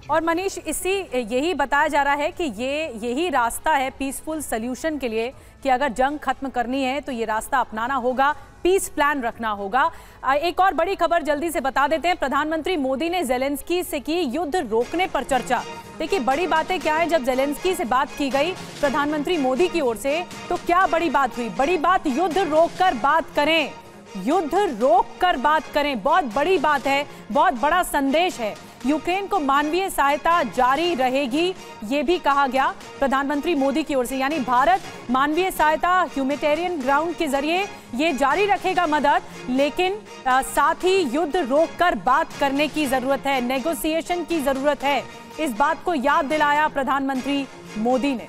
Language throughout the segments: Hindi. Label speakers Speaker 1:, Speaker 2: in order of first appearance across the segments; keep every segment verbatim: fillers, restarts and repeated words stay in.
Speaker 1: और मनीष, इसी यही बताया जा रहा है कि ये यही रास्ता है पीसफुल सल्यूशन के लिए, कि अगर जंग खत्म करनी है तो ये रास्ता अपनाना होगा, पीस प्लान रखना होगा। एक और बड़ी खबर जल्दी से बता देते हैं। प्रधानमंत्री मोदी ने जेलेंस्की से की युद्ध रोकने पर चर्चा। देखिए बड़ी बातें क्या है, जब जेलेंस्की से बात की गई प्रधानमंत्री मोदी की ओर से तो क्या बड़ी बात हुई? बड़ी बात, युद्ध रोककर बात करें, युद्ध रोककर बात करें, बहुत बड़ी बात है, बहुत बड़ा संदेश है। यूक्रेन को मानवीय सहायता जारी रहेगी, ये भी कहा गया प्रधानमंत्री मोदी की ओर से, यानी भारत मानवीय सहायता ह्यूमैनिटेरियन ग्राउंड के जरिए ये जारी रखेगा मदद, लेकिन आ, साथ ही युद्ध रोककर बात करने की जरूरत है, नेगोशिएशन की जरूरत है। इस बात को याद दिलाया प्रधानमंत्री मोदी ने।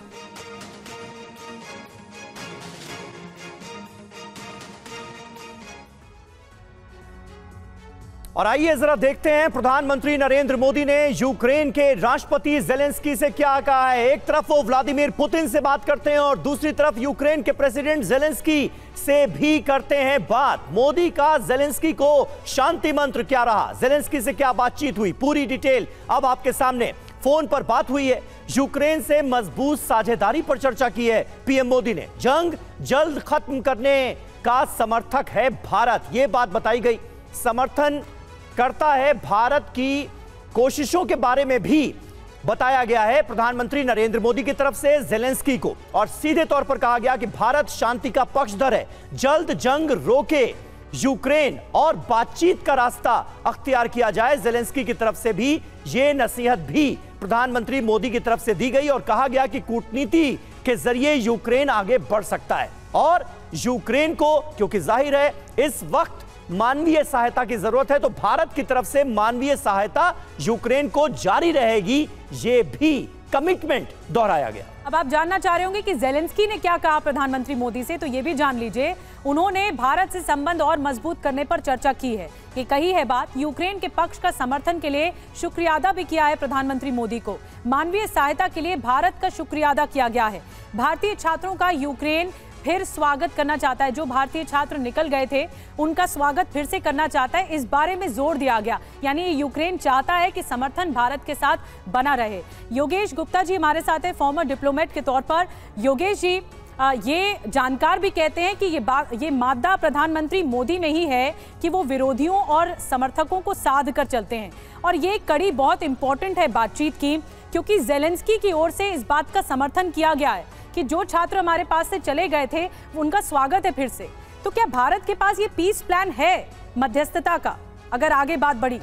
Speaker 2: और आइए जरा देखते हैं प्रधानमंत्री नरेंद्र मोदी ने यूक्रेन के राष्ट्रपति जेलेंस्की से क्या कहा है। एक तरफ वो व्लादिमीर पुतिन से बात करते हैं और दूसरी तरफ यूक्रेन के प्रेसिडेंट जेलेंस्की से भी करते हैं बात। मोदी का जेलेंस्की को शांति मंत्र क्या रहा, जेलेंस्की से क्या बातचीत हुई, पूरी डिटेल अब आपके सामने। फोन पर बात हुई है, यूक्रेन से मजबूत साझेदारी पर चर्चा की है पीएम मोदी ने। जंग जल्द खत्म करने का समर्थक है भारत, यह बात बताई गई। समर्थन करता है भारत की कोशिशों के बारे में भी बताया गया है प्रधानमंत्री नरेंद्र मोदी की तरफ से जेलेंस्की को, और सीधे तौर पर कहा गया कि भारत शांति का पक्षधर है, जल्द जंग रोके यूक्रेन और बातचीत का रास्ता अख्तियार किया जाए। जेलेंस्की की तरफ से भी यह नसीहत भी प्रधानमंत्री मोदी की तरफ से दी गई और कहा गया कि कूटनीति के जरिए यूक्रेन आगे बढ़ सकता है, और यूक्रेन को क्योंकि जाहिर है इस वक्त मानवीय सहायता की जरूरत है, तो भारत की तरफ से मानवीय सहायता यूक्रेन को जारी रहेगी, ये भी कमिटमेंट दोहराया गया।
Speaker 1: अब आप जानना चाह रहे होंगे कि जेलेंस्की ने क्या कहा प्रधानमंत्री मोदी से, तो ये भी जान लीजिए। उन्होंने भारत से संबंध और मजबूत करने पर चर्चा की है, कि कही है बात। यूक्रेन के पक्ष का समर्थन के लिए शुक्रिया अदा भी किया है प्रधानमंत्री मोदी को। मानवीय सहायता के लिए भारत का शुक्रिया अदा किया गया है। भारतीय छात्रों का यूक्रेन फिर स्वागत करना चाहता है, जो भारतीय छात्र निकल गए थे उनका स्वागत फिर से करना चाहता है, इस बारे में जोर दिया गया। यानी यूक्रेन चाहता है कि समर्थन भारत के साथ बना रहे। योगेश गुप्ता जी हमारे साथ है, फॉर्मर डिप्लोमेट के तौर पर। योगेश जी, आ, ये जानकार भी कहते हैं कि ये बात ये मादा प्रधानमंत्री मोदी में ही है कि वो विरोधियों और समर्थकों को साध कर चलते हैं, और ये कड़ी बहुत इंपॉर्टेंट है बातचीत की, क्योंकि जेलेंस्की की ओर से इस बात का समर्थन किया गया है कि जो छात्र हमारे पास से चले गए थे उनका स्वागत है फिर से। तो क्या भारत के पास ये पीस प्लान है मध्यस्थता का, अगर आगे बात बढ़ी?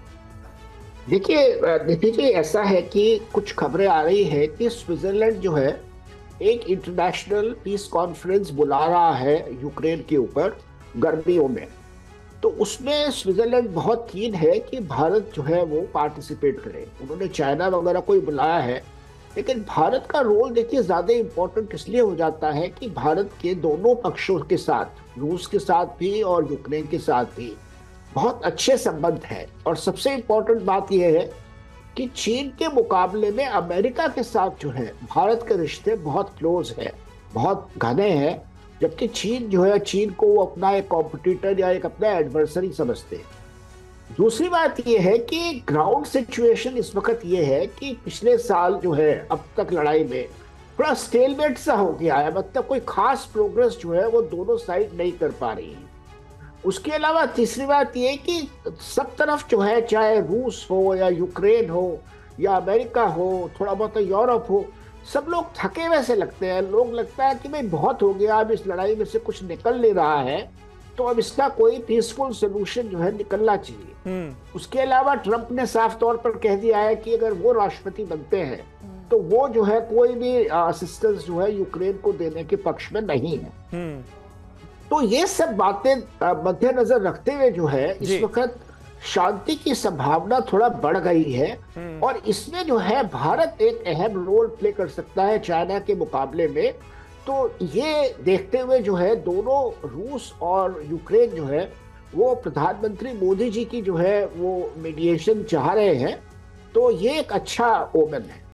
Speaker 3: देखिए देखिए ऐसा है कि कुछ खबरें आ रही है कि स्विट्जरलैंड जो है एक इंटरनेशनल पीस कॉन्फ्रेंस बुला रहा है यूक्रेन के ऊपर गर्मियों में। तो उसमें स्विट्जरलैंड बहुत कीन है कि भारत जो है वो पार्टिसिपेट करे। उन्होंने चाइना वगैरह को बुलाया है, लेकिन भारत का रोल देखिए ज़्यादा इम्पोर्टेंट इसलिए हो जाता है कि भारत के दोनों पक्षों के साथ, रूस के साथ भी और यूक्रेन के साथ भी बहुत अच्छे संबंध हैं। और सबसे इम्पोर्टेंट बात यह है कि चीन के मुकाबले में अमेरिका के साथ जो है भारत के रिश्ते बहुत क्लोज है, बहुत घने हैं, जबकि चीन जो है चीन को वो अपना एक कॉम्पिटिटर या एक अपना एडवर्सरी समझते हैं। दूसरी बात यह है कि ग्राउंड सिचुएशन इस वक्त यह है कि पिछले साल जो है अब तक लड़ाई में थोड़ा स्टेलमेट सा हो गया है, मतलब कोई खास प्रोग्रेस जो है वो दोनों साइड नहीं कर पा रही है। उसके अलावा तीसरी बात यह है कि सब तरफ जो है, चाहे रूस हो या यूक्रेन हो या अमेरिका हो, थोड़ा बहुत यूरोप हो, सब लोग थके हुए से लगते हैं। लोग लगता है कि भाई बहुत हो गया, अब इस लड़ाई में से कुछ निकल नहीं रहा है, तो अब इसका कोई पीसफुल सोल्यूशन जो है निकलना चाहिए। उसके अलावा ट्रंप ने साफ तौर पर कह दिया है कि अगर वो राष्ट्रपति बनते हैं तो वो जो है कोई भी असिस्टेंस जो है यूक्रेन को देने के पक्ष में नहीं है। तो ये सब बातें मद्देनजर रखते हुए जो है इस वक्त शांति की संभावना थोड़ा बढ़ गई है, और इसमें जो है भारत एक अहम रोल प्ले कर सकता है चाइना के मुकाबले में। तो ये देखते हुए जो है दोनों रूस और यूक्रेन जो है वो प्रधानमंत्री मोदी जी की जो है वो मीडिएशन चाह रहे हैं, तो ये एक अच्छा ओमेन है।